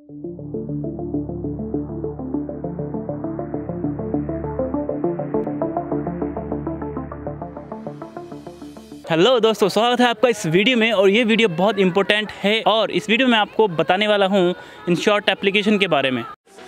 Hello दोस्तों, स्वागत है आपका इस वीडियो में। और ये वीडियो बहुत इंपॉर्टेंट है और इस वीडियो में आपको बताने वाला हूँ InShot एप्लीकेशन के बारे में।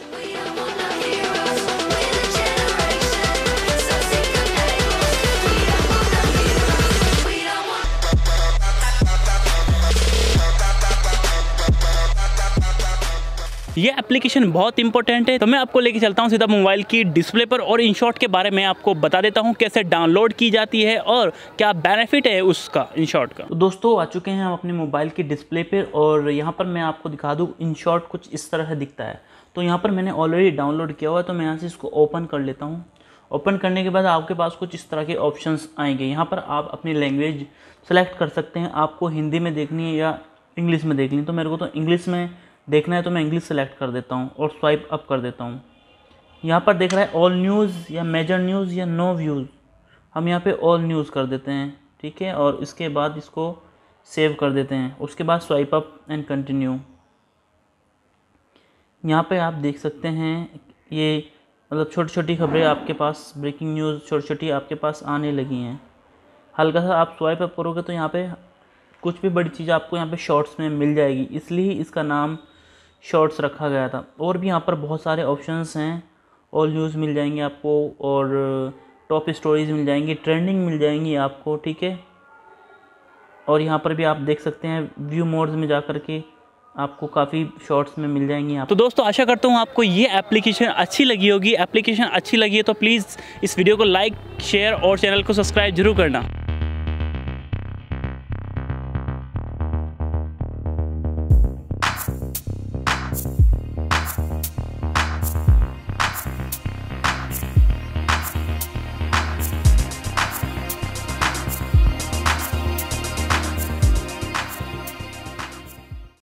ये एप्लीकेशन बहुत इंपॉर्टेंट है, तो मैं आपको लेके चलता हूँ सीधा मोबाइल की डिस्प्ले पर और InShot के बारे में आपको बता देता हूँ कैसे डाउनलोड की जाती है और क्या बेनिफिट है उसका InShot का। तो दोस्तों, आ चुके हैं हम अपने मोबाइल की डिस्प्ले पर और यहाँ पर मैं आपको दिखा दूँ InShot कुछ इस तरह दिखता है। तो यहाँ पर मैंने ऑलरेडी डाउनलोड किया हुआ है, तो मैं यहाँ से इसको ओपन कर लेता हूँ। ओपन करने के बाद आपके पास कुछ इस तरह के ऑप्शंस आएंगे। यहाँ पर आप अपनी लैंग्वेज सेलेक्ट कर सकते हैं, आपको हिंदी में देखनी है या इंग्लिश में देखनी है। तो मेरे को तो इंग्लिश में देखना है, तो मैं इंग्लिश सेलेक्ट कर देता हूँ और स्वाइप अप कर देता हूँ। यहाँ पर देख रहा है ऑल न्यूज़ या मेजर न्यूज़ या नो व्यूज़। हम यहाँ पे ऑल न्यूज़ कर देते हैं, ठीक है। और इसके बाद इसको सेव कर देते हैं। उसके बाद स्वाइप अप एंड कंटिन्यू। यहाँ पे आप देख सकते हैं ये मतलब छोटी छोटी खबरें आपके पास, ब्रेकिंग न्यूज़ छोटी छोटी आपके पास आने लगी हैं। हल्का सा आप स्वाइप अप करोगे तो यहाँ पे कुछ भी बड़ी चीज़ आपको यहाँ पे शॉर्ट्स में मिल जाएगी, इसलिए इसका नाम शॉर्ट्स रखा गया था। और भी यहाँ पर बहुत सारे ऑप्शंस हैं। ऑल न्यूज़ मिल जाएंगे आपको और टॉप स्टोरीज़ मिल जाएंगी, ट्रेंडिंग मिल जाएंगी आपको, ठीक है। और यहाँ पर भी आप देख सकते हैं व्यू मोड्स में जा कर के आपको काफ़ी शॉर्ट्स में मिल जाएंगी आप। तो दोस्तों, आशा करता हूँ आपको ये एप्लीकेशन अच्छी लगी होगी। एप्लीकेशन अच्छी लगी है तो प्लीज़ इस वीडियो को लाइक, शेयर और चैनल को सब्सक्राइब जरूर करना।